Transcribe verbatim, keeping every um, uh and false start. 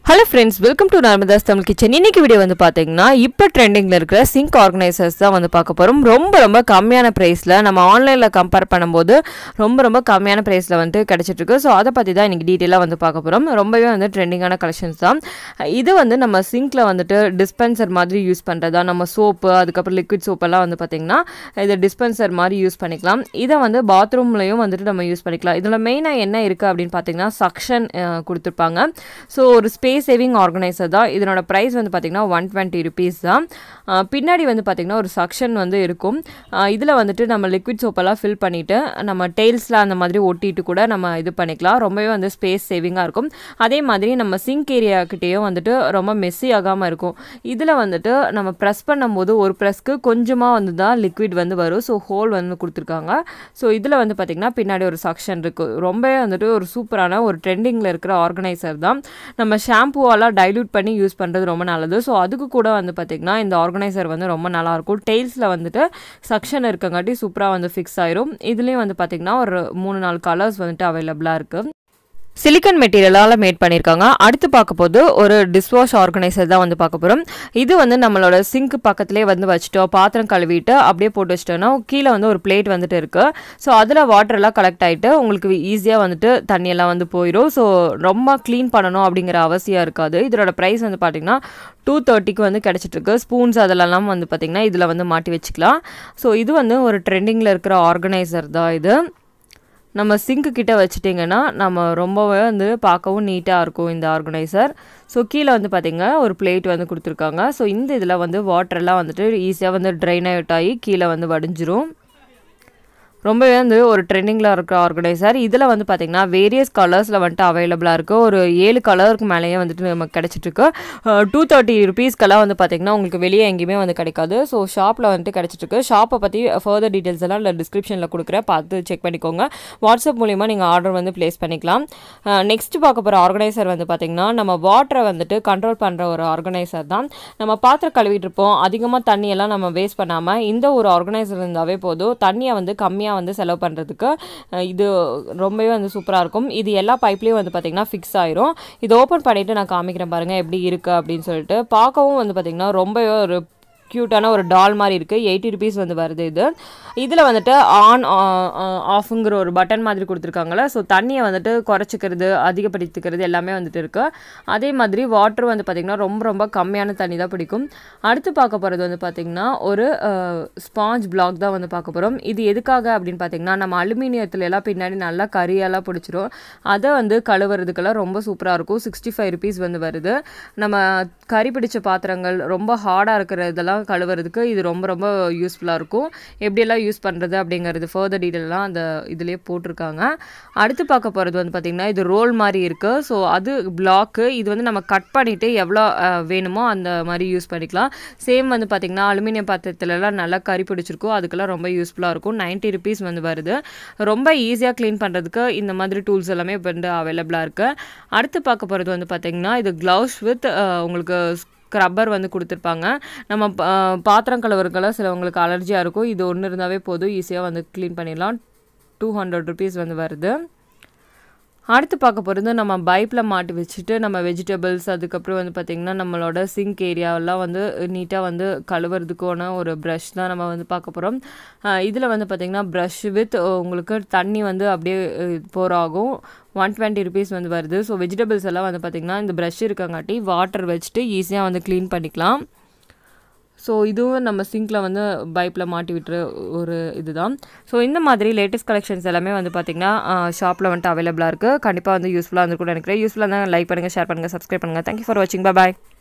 Hello friends, welcome to Narmada's Tamil Kitchen. இன்னைக்கு video வந்து பாத்தீங்கன்னா இப்ப ட்ரெண்டிங்ல இருக்கிற சிங்க் ஆர்கனைசர்ஸ் தான் வந்து பார்க்க போறோம். ரொம்ப ரொம்ப கம்மியான பிரைஸ்ல நம்ம ஆன்லைன்ல கம்பேர் பண்ணும்போது ரொம்ப ரொம்ப கம்மியான பிரைஸ்ல வந்து கிடைச்சிட்டு இருக்கு. சோ அத பத்தி தான் இன்னைக்கு டீடைலா வந்து பார்க்க போறோம். ரொம்பவே வந்து ட்ரெண்டிங்கான கலெக்ஷன்ஸ் தான். இது வந்து நம்ம சிங்க்ல வந்துட்டு டிஸ்பென்சர் மாதிரி யூஸ் பண்றதா, நம்ம சோப்பு அதுக்கு அப்புறம் லிக்விட் சோப் எல்லாம் வந்து பாத்தீங்கன்னா இது டிஸ்பென்சர் மாதிரி யூஸ் பண்ணிக்கலாம். இத வந்து பாத்ரூம்லயும் வந்துட்டு நம்ம யூஸ் பண்ணிக்கலாம். இதுல மெயினா என்ன இருக்கு அப்படினு பாத்தீங்கன்னா சக்ஷன் கொடுத்திருப்பாங்க. சோ ஒரு ஸ்பேஸ் சேவிங் ஆர்கனைசர் தான். இதனோட பிரைஸ் வந்து பாத்தீங்கன்னா one twenty rupees தான். பின்னாடி வந்து பாத்தீங்கன்னா ஒரு சக்ஷன் வந்து இருக்கும். இதுல வந்துட்டு நம்ம லிக்விட் சோப் எல்லாம் ஃபில் பண்ணிட்டு நம்ம டெயில்ஸ்ல அந்த மாதிரி ஒட்டிட்டு கூட நம்ம இது பண்ணிக்கலாம். ரொம்பவே வந்து ஸ்பேஸ் சேவிங்கா இருக்கும். அதே மாதிரி நம்ம சிங்க் ஏரியா கிட்டேயும் வந்துட்டு ரொம்ப மெஸ்ஸி ஆகாம இருக்கும். இதுல வந்துட்டு நம்ம பிரஸ் பண்ணும்போது ஒரு பிரஸ்க்கு கொஞ்சமா வந்து தான் லிக்விட் வந்து வரும். சோ ஹோல் வந்து கொடுத்திருக்காங்க. சோ இதுல வந்து பாத்தீங்கன்னா பின்னாடி ஒரு சக்ஷன் இருக்கு. ரொம்பவே வந்துட்டு ஒரு சூப்பரான ஒரு ட்ரெண்டிங்ல இருக்கிற ஆர்கனைசர் தான். நம்ம ஷாம்பூவெல்லாம் டைல்யூட் பண்ணி யூஸ் பண்ணுறது ரொம்ப நல்லது. ஸோ அதுக்கு கூட வந்து பார்த்திங்கன்னா இந்த ஆர்கனைசர் வந்து ரொம்ப நல்லாயிருக்கும். டெயில்ஸில் வந்துட்டு சக்ஷன் இருக்கங்காட்டி சூப்பராக வந்து ஃபிக்ஸ் ஆயிரும். இதுலேயும் வந்து பார்த்திங்கன்னா ஒரு மூணு நாலு கலர்ஸ் வந்துட்டு அவைலபிளாக இருக்குது. சிலிக்கன் மெட்டீரியலால் மேட் பண்ணியிருக்காங்க. அடுத்து பார்க்க போது ஒரு டிஷ்வாஷ் ஆர்கனைசர் தான் வந்து பார்க்க போகிறோம். இது வந்து நம்மளோட சிங்க் பக்கத்துலேயே வந்து வச்சுட்டோம், பாத்திரம் கழுவிட்டு அப்படியே போட்டு வச்சிட்டோன்னா கீழே வந்து ஒரு பிளேட் வந்துட்டு இருக்குது. ஸோ அதில் வாட்டர்லாம் கலெக்ட் ஆகிட்டு உங்களுக்கு ஈஸியாக வந்துட்டு தண்ணியெல்லாம் வந்து போயிடும். ஸோ ரொம்ப க்ளீன் பண்ணணும் அப்படிங்கிற அவசியம் இருக்காது. இதோட ப்ரைஸ் வந்து பார்த்திங்கன்னா டூ தேர்ட்டிக்கு வந்து கிடச்சிட்ருக்கு. ஸ்பூன்ஸ் அதிலெல்லாம் வந்து பார்த்திங்கன்னா இதில் வந்து மாட்டி வச்சுக்கலாம். ஸோ இது வந்து ஒரு ட்ரெண்டிங்கில் இருக்கிற ஆர்கனைசர் தான். இது நம்ம சிங்க்கு கிட்ட வச்சுட்டிங்கன்னா நம்ம ரொம்பவே வந்து பார்க்கவும் நீட்டாக இருக்கும் இந்த ஆர்கனைசர். ஸோ கீழே வந்து பார்த்திங்கன்னா ஒரு பிளேட் வந்து கொடுத்துருக்காங்க. ஸோ இந்த இதில் வந்து வாட்டர்லாம் வந்துட்டு ஈஸியாக வந்து ட்ரைன் அவுட் ஆகி கீழே வந்து வடிஞ்சிரும். ரொம்பவே வந்து ஒரு ட்ரெண்டிங்கில் இருக்கிற ஆர்கனைசர். இதில் வந்து பார்த்திங்கன்னா வேரியஸ் கலர்ஸில் வந்துட்டு அவைலபிளாக இருக்குது. ஒரு ஏழு கலருக்கு மேலேயே வந்துட்டு நமக்கு கிடச்சிட்ருக்கு. டூ தேர்ட்டி ருபீஸ்க்கெல்லாம் வந்து பார்த்திங்கன்னா உங்களுக்கு வெளியே எங்கேயுமே வந்து கிடைக்காது. ஸோ ஷாப்பில் வந்துட்டு கிடச்சிட்ருக்கு. ஷாப்பை பற்றி ஃபர்தர் டீட்டெயில்ஸ் எல்லாம் இல்லை டிஸ்கிரிப்ஷனில் கொடுக்குறேன், பார்த்து செக் பண்ணிக்கோங்க. வாட்ஸ்அப் மூலிமா நீங்கள் ஆர்டர் வந்து ப்ளேஸ் பண்ணிக்கலாம். நெக்ஸ்ட் பார்க்க போகிற ஆர்கனைசர் வந்து பார்த்திங்கன்னா நம்ம வாட்டரை வந்துட்டு கண்ட்ரோல் பண்ணுற ஒரு ஆர்கனைசர் தான். நம்ம பாத்திரம் கழுவிட்டு இருப்போம், அதிகமாக தண்ணியெல்லாம் நம்ம வேஸ்ட் பண்ணாமல் இந்த ஒரு ஆர்கனைசர் இருந்தாவே போதும் தண்ணியை வந்து கம்மியாக வந்து செலவு பண்ணுறதுக்கு இது ரொம்பவே வந்து சூப்பராக இருக்கும். இது எல்லா பைப்லேயும் வந்து பார்த்திங்கன்னா ஃபிக்ஸ் ஆயிரும். இது ஓப்பன் பண்ணிவிட்டு நான் காமிக்கிறேன் பாருங்கள் எப்படி இருக்குது அப்படின்னு சொல்லிட்டு. பார்க்கவும் வந்து பார்த்திங்கன்னா ரொம்பவே ஒரு க்யூட்டான ஒரு டால் மாதிரி இருக்குது. எயிட்டி ருபீஸ் வந்து வருது இது. இதில் வந்துட்டு ஆன் ஆஃபுங்கிற ஒரு பட்டன் மாதிரி கொடுத்துருக்காங்களே. ஸோ தண்ணியை வந்துட்டு குறைச்சிக்கிறது அதிகப்படுத்திக்கிறது எல்லாமே வந்துட்டு இருக்குது. அதே மாதிரி வாட்டர் வந்து பார்த்திங்கன்னா ரொம்ப ரொம்ப கம்மியான தண்ணி தான் பிடிக்கும். அடுத்து பார்க்க போகிறது வந்து பார்த்திங்கன்னா ஒரு ஸ்பாஞ்ச் பிளாக் தான் வந்து பார்க்க போகிறோம். இது எதுக்காக அப்படின்னு பார்த்திங்கன்னா நம்ம அலுமினியத்தில் எல்லாம் பின்னாடி நல்லா கரியெல்லாம் பிடிச்சிரும். அதை வந்து கழுவுறதுக்கெல்லாம் ரொம்ப சூப்பராக இருக்கும். சிக்ஸ்டி ஃபைவ் ருபீஸ் வந்து வருது. நம்ம கறி பிடிச்ச பாத்திரங்கள் ரொம்ப ஹார்டாக இருக்கிற இதெல்லாம் கழுவுறதுக்கு இது ரொம்ப ரொம்ப யூஸ்ஃபுல்லாக இருக்கும். எப்படியெல்லாம் யூஸ் பண்ணுறது அப்படிங்கிறது ஃபர்தர் டீட்டெயிலாம் அந்த இதுலேயே போட்டிருக்காங்க. அடுத்து பார்க்க போகிறது வந்து பார்த்திங்கன்னா இது ரோல் மாதிரி இருக்குது. ஸோ அது பிளாக்கு. இது வந்து நம்ம கட் பண்ணிவிட்டு எவ்வளோ வேணுமோ அந்த மாதிரி யூஸ் பண்ணிக்கலாம். சேம் வந்து பார்த்திங்கன்னா அலுமினியம் பாத்திரத்துலலாம் நல்லா கறி பிடிச்சிருக்கும். அதுக்கெல்லாம் ரொம்ப யூஸ்ஃபுல்லாக இருக்கும். நைன்ட்டி ருபீஸ் வந்து வருது. ரொம்ப ஈஸியாக க்ளீன் பண்ணுறதுக்கு இந்த மாதிரி டூல்ஸ் எல்லாமே இப்போ வந்து அவைலபிளாக இருக்குது. அடுத்து பார்க்க போகிறது வந்து பார்த்திங்கன்னா இது க்ளவுஸ் வித் உங்களுக்கு ஸ்க்ரப்பர் வந்து கொடுத்துருப்பாங்க. நம்ம பாத்திரம் கழுவுறதுக்கெல்லாம் சிலவங்களுக்கு அலர்ஜியாக இருக்கும். இது ஒன்று இருந்தாவே போதும், ஈஸியாக வந்து க்ளீன் பண்ணிடலாம். டூ ஹண்ட்ரட் ருபீஸ் வந்து வருது. அடுத்து பார்க்க போகிறது நம்ம பைப்பில் மாட்டி வச்சுட்டு நம்ம வெஜிடபிள்ஸ் அதுக்கப்புறம் வந்து பார்த்திங்கன்னா நம்மளோட சிங்க் ஏரியாவெல்லாம் வந்து நீட்டாக வந்து கழுவுறதுக்கான ஒரு ப்ரஷ் தான் நம்ம வந்து பார்க்க போகிறோம். இதில் வந்து பார்த்திங்கன்னா ப்ரஷ் வித் உங்களுக்கு தண்ணி வந்து அப்படியே போர் ஆகும். ஒன் டுவெண்ட்டி ருபீஸ் வந்து வருது. ஸோ வெஜிடபிள்ஸ் எல்லாம் வந்து பார்த்திங்கன்னா இந்த ப்ரஷ் இருக்கங்காட்டி வாட்டர் வச்சுட்டு ஈஸியாக வந்து க்ளீன் பண்ணிக்கலாம். ஸோ இதுவும் நம்ம சிங்கில் வந்து பைப்பில் மாட்டி விட்டுற ஒரு இதுதான். ஸோ இந்த மாதிரி லேட்டஸ்ட் கலெக்ஷன்ஸ் எல்லாமே வந்து பார்த்திங்கன்னா ஷாப்பில் வந்துட்டு அவைலபிளாக இருக்குது. கண்டிப்பாக வந்து யூஸ்ஃபுல்லாக வந்து கூட நினைக்கிறேன். யூஸ்ஃபுல்லாக இருந்தால் லைக் பண்ணுங்கள், ஷேர் பண்ணுங்கள், சப்ஸ்கிரைப் பண்ணுங்கள். தேங்க்யூ ஃபார் வாட்சிங். பை பாய்.